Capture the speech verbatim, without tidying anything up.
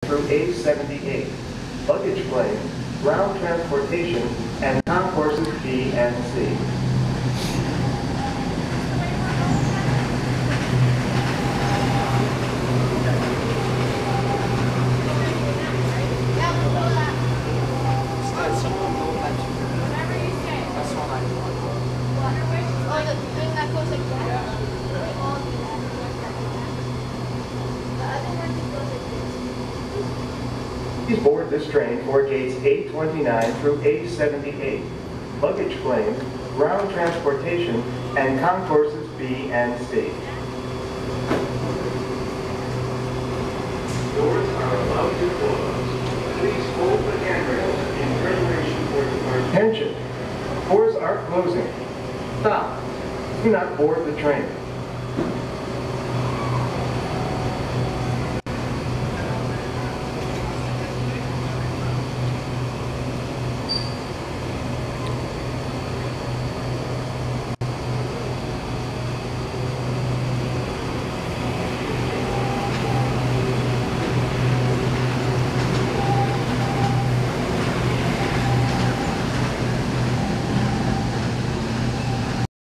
through A seventy-eight. Luggage claim, ground transportation, and concourses B and C. Please board this train for gates A twenty-nine through A seventy-eight. Luggage claim, ground transportation, and concourses B and C. Doors are allowed to close. Please hold the handrails in preparation for departure. Attention! Doors are closing. Stop. Do not board the train.